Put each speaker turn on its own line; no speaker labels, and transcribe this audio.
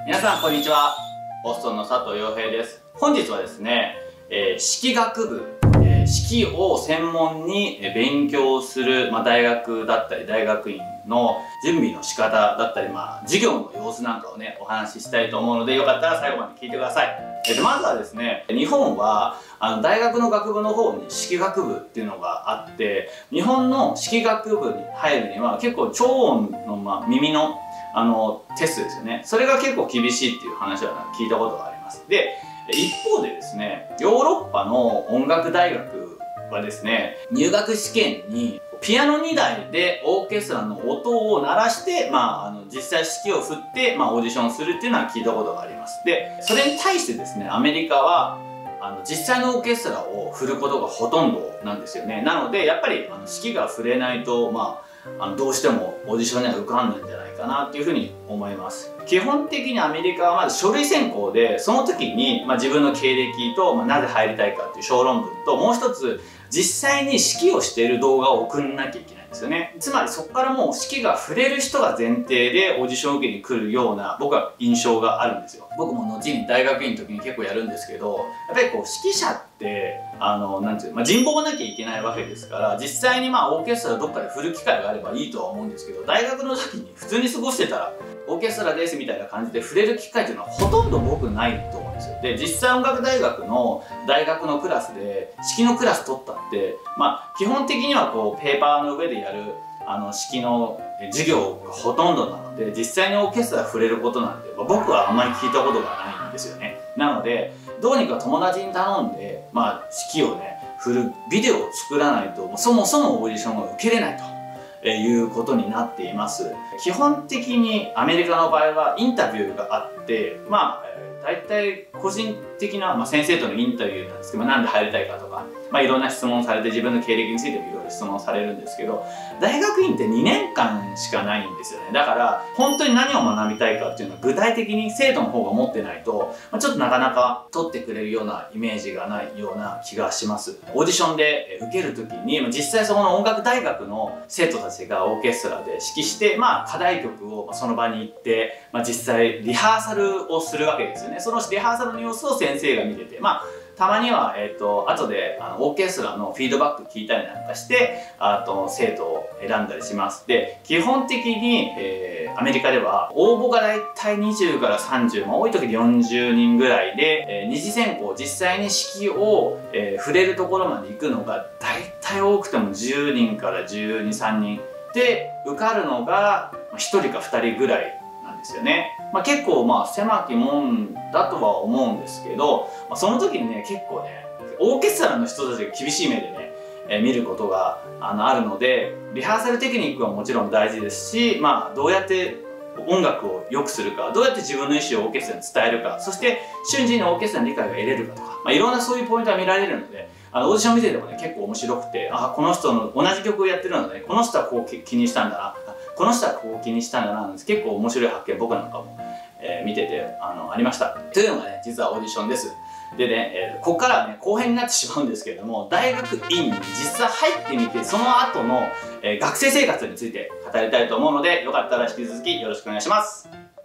皆さんこんにちは。ボストンの佐藤洋平です。本日はですね、式学部、式を専門に勉強する、大学だったり大学院の準備の仕方だったり、授業の様子なんかをね、お話ししたいと思うので、よかったら最後まで聞いてください。まずはですね、日本は大学の学部の方に式学部っていうのがあって、日本の式学部に入るには結構超音の、耳のテストですよね。それが結構厳しいっていう話は聞いたことがあります。で、一方でですね、ヨーロッパの音楽大学はですね、入学試験にピアノ2台でオーケストラの音を鳴らして、実際指揮を振って、オーディションするっていうのは聞いたことがあります。で、それに対してですね、アメリカは実際のオーケストラを振ることがほとんどなんですよね。なので、やっぱり指揮が振れないと、どうしてもオーディションには受かんないんじゃないかなっていうふうに思います。基本的にアメリカはまず書類選考で、その時に、自分の経歴と、なぜ入りたいかっていう小論文と、もう一つ実際に指揮をしている動画を送んなきゃいけないんですよね。つまりそこからもう指揮が触れる人が前提でオーディションを受けに来るような僕は印象があるんですよ。僕も後に大学院の時に結構やるんですけど、やっぱりこう指揮者ってなんていう人望がなきゃいけないわけですから、実際にオーケストラどっかで振る機会があればいいとは思うんですけど、大学の時に普通に過ごしてたらオーケストラですみたいな感じで触れる機会っていうのはほとんど僕ないと思うんですよ。で、実際音楽大学の大学のクラスで指揮のクラス取ったって、基本的にはこうペーパーの上でやる指揮の授業がほとんどなので、実際にオーケストラ触れることなんて、僕はあんまり聞いたことがないんですよね。なのでどうにか友達に頼んで、指揮をね振るビデオを作らないとそもそもオーディションが受けれないということになっています。基本的にアメリカの場合はインタビューがあって、大体個人的な、先生とのインタビューなんですけど、なんで入りたいかとか、いろんな質問されて自分の経歴についてもいろいろ質問されるんですけど、大学院って2年間しかないんですよね。だから本当に何を学びたいかっていうのは具体的に生徒の方が持ってないと、ちょっとなかなか取ってくれるようなイメージがないような気がします。オーディションで受ける時に実際そこの音楽大学の生徒たちがオーケストラで指揮して、課題曲をその場に行って、実際リハーサルをするわけですよね。そのリハーサルの様子を先生が見てて、たまには、後でオーケストラのフィードバック聞いたりなんかして生徒を選んだりします。で、基本的に、アメリカでは応募がだいたい20から30、多い時で40人ぐらいで、二次選考実際に指揮を、触れるところまで行くのがだいたい多くても10人から12、3人で、受かるのが1人か2人ぐらいですよね。結構狭き門だとは思うんですけど、その時にね結構ねオーケストラの人たちが厳しい目でね、見ることがあるので、リハーサルテクニックはもちろん大事ですし、どうやって音楽を良くするか、どうやって自分の意思をオーケストラに伝えるか、そして瞬時にオーケストラに理解が得れるかとか、いろんなそういうポイントが見られるので、オーディション見ててもね結構面白くて、この人の同じ曲をやってるので、この人はこう気にしたんだな、この人はこう気にしたんだな、なんです。結構面白い発見僕なんかも、見ててありました。というのがね実はオーディションです。でね、ここからはね後編になってしまうんですけれども、大学院に実際入ってみてその後の、学生生活について語りたいと思うので、よかったら引き続きよろしくお願いします。